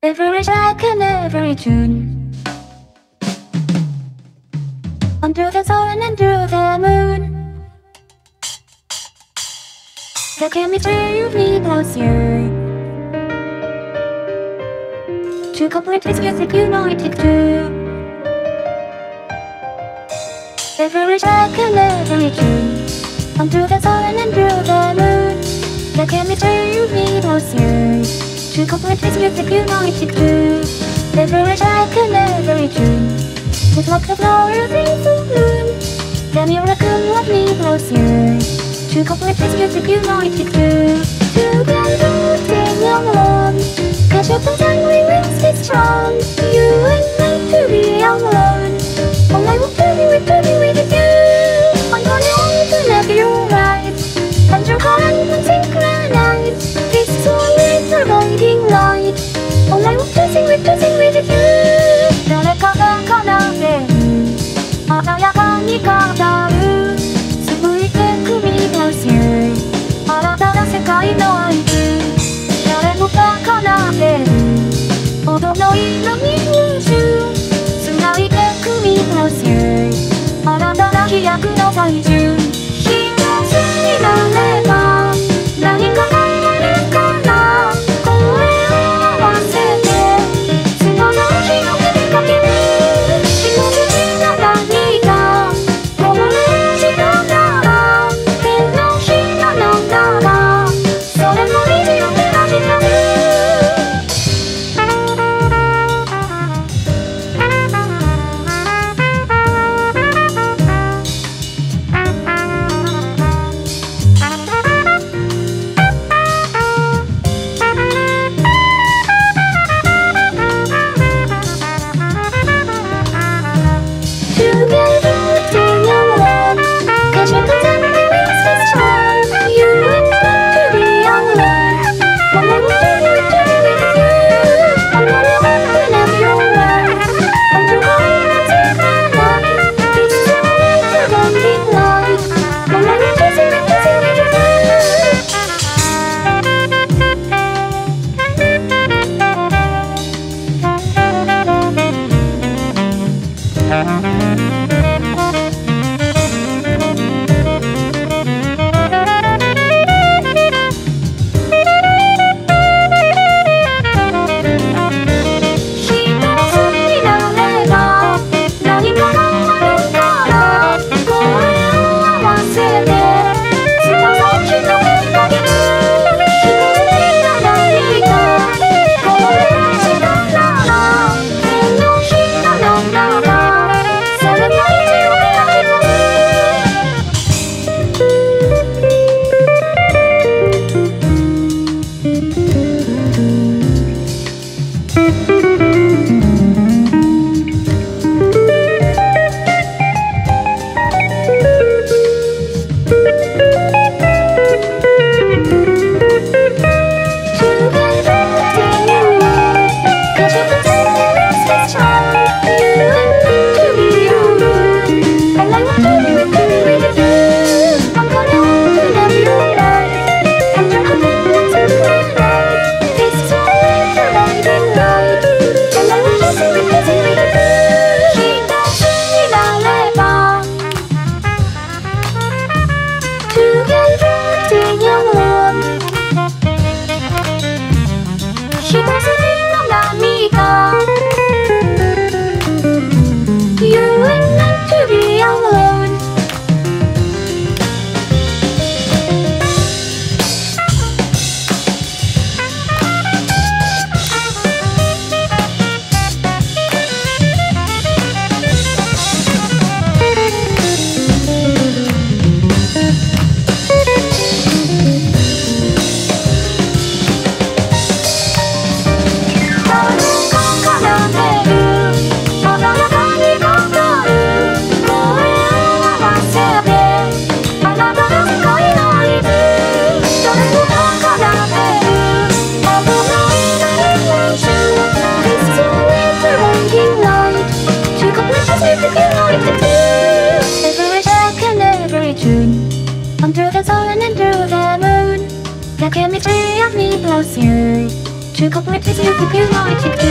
Every second, every tune. Under the sun, under the moon. The chemistry of me plus you. To complete this music united too. Every second, every tune. Under the sun, under the moon. The chemistry of me plus you. To complete this music united too. Every second, every tune. Just like the flowers in full bloom. The miracle of me plus you. To complete this music united too. Together sing along. Catch up and sing, we will stay strong. You and me to be alone. All I want to be with you. I'm gonna want to love you right. And your heart and synchronize. This is always a guiding light. All I want to sing with you. 誰かが奏でる鮮やかに語る紡いで組み出す新たな世界の合図誰もが奏でる踊の色に夢中繋いで組み出す新たな飛躍の最中一つになれば何かが変わるから声を合わせて砂の広げてかける一つな何かこぼれ落ちたなら手のひらのならそれも虹を照らしたるUnder the sun and under the moon, the chemistry of me plus you. To complete his music you know it